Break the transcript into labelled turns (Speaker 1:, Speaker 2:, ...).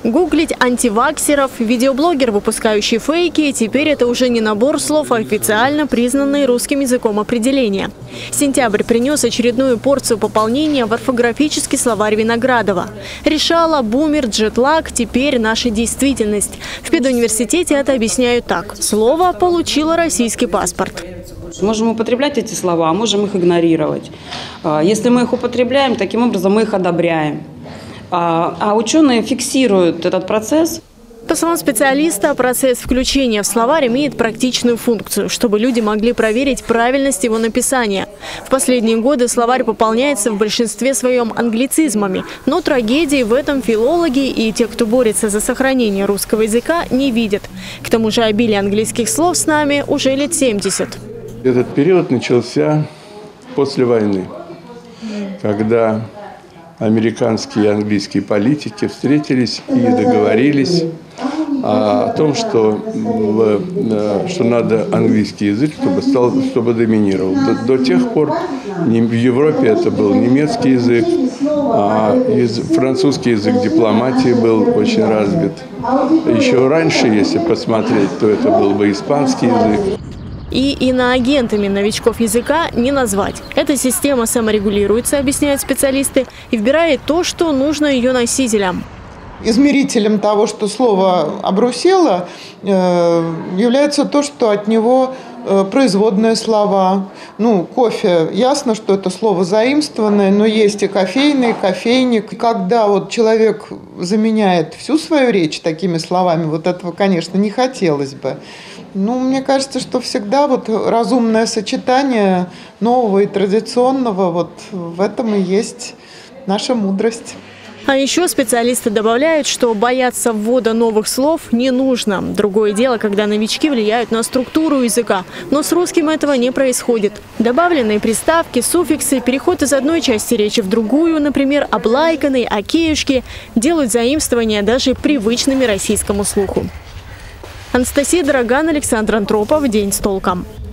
Speaker 1: Гуглить антиваксеров, видеоблогер, выпускающий фейки, теперь это уже не набор слов, а официально признанные русским языком определения. Сентябрь принес очередную порцию пополнения в орфографический словарь Виноградова. Решала, бумер, джетлаг – теперь наша действительность. В педуниверситете это объясняют так. Слово получило российский паспорт.
Speaker 2: Можем употреблять эти слова, а можем их игнорировать. Если мы их употребляем, таким образом мы их одобряем. А ученые фиксируют этот процесс.
Speaker 1: По словам специалиста, процесс включения в словарь имеет практичную функцию, чтобы люди могли проверить правильность его написания. В последние годы словарь пополняется в большинстве своем англицизмами, но трагедии в этом филологи и те, кто борется за сохранение русского языка, не видят. К тому же обилие английских слов с нами уже лет 70.
Speaker 3: Этот период начался после войны, когда американские и английские политики встретились и договорились о том, что надо английский язык, чтобы доминировал. До тех пор в Европе это был немецкий язык, а французский язык дипломатии был очень развит. Еще раньше, если посмотреть, то это был бы испанский язык.
Speaker 1: И иноагентами новичков языка не назвать. Эта система саморегулируется, объясняют специалисты, и выбирает то, что нужно ее носителям.
Speaker 4: Измерителем того, что слово обрусело, является то, что от него производные слова. Кофе, ясно, что это слово заимствованное, но есть и кофейный, и кофейник. Когда человек заменяет всю свою речь такими словами, этого, конечно, не хотелось бы. Мне кажется, что всегда разумное сочетание нового и традиционного, в этом и есть наша мудрость.
Speaker 1: А еще специалисты добавляют, что бояться ввода новых слов не нужно. Другое дело, когда новички влияют на структуру языка. Но с русским этого не происходит. Добавленные приставки, суффиксы, переход из одной части речи в другую, например, облайканный, океюшки, делают заимствования даже привычными российскому слуху. Анастасия Дороган, Александр Антропов. День с толком.